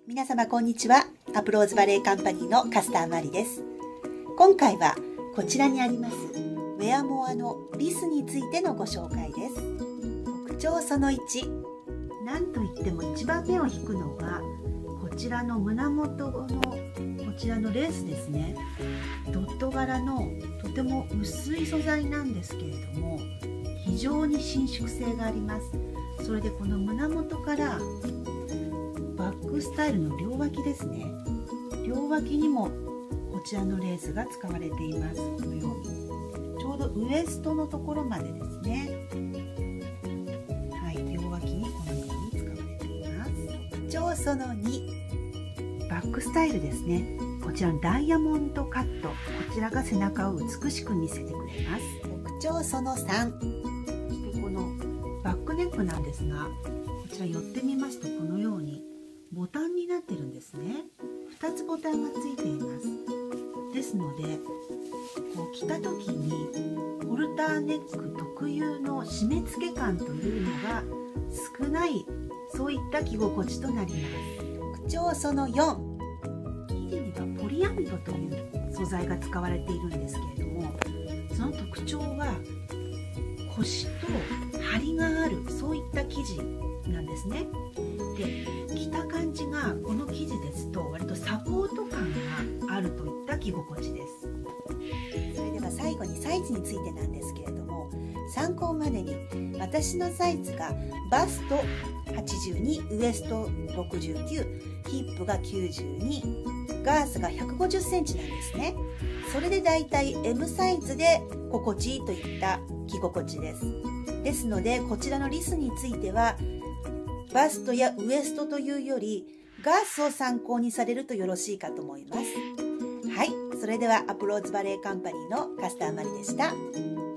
皆様こんにちは。アプローズバレエカンパニーのカスターマリです。今回はこちらにありますウェアモアのリスについてのご紹介です。特徴その1、なんといっても一番目を引くのがこちらの胸元のこちらのレースですね。ドット柄のとても薄い素材なんですけれども、非常に伸縮性があります。それでこの胸元からバックスタイルの両脇ですね、両脇にもこちらのレースが使われています。このようにちょうどウエストのところまでですね。はい、両脇にこのように使われています。特徴その2、バックスタイルですね。こちらのダイヤモンドカット、こちらが背中を美しく見せてくれます。特徴その3、そしてこのバックネックなんですが、こちら寄ってみますとこのようにボタンになってるんですね。2つボタンがついています。ですのでこう着た時にホルターネック特有の締め付け感というのが少ない、そういった着心地となります。特徴その4、生地にはポリアミドという素材が使われているんですけれども、その特徴はコシと張りがある、そういった生地なんですね。で、着た感じがこの生地ですと割とサポート感があるといった着心地です。それでは最後にサイズについてなんですけれども、参考までに私のサイズがバスト82、ウエスト69、ヒップが92、ガースが150センチなんですね。それでだいたい M サイズで心地いいといった着心地です。ですのでこちらのリスについてはバストやウエストというよりガースを参考にされるとよろしいかと思います。はい、それではアプローズバレエカンパニーのカスターマリでした。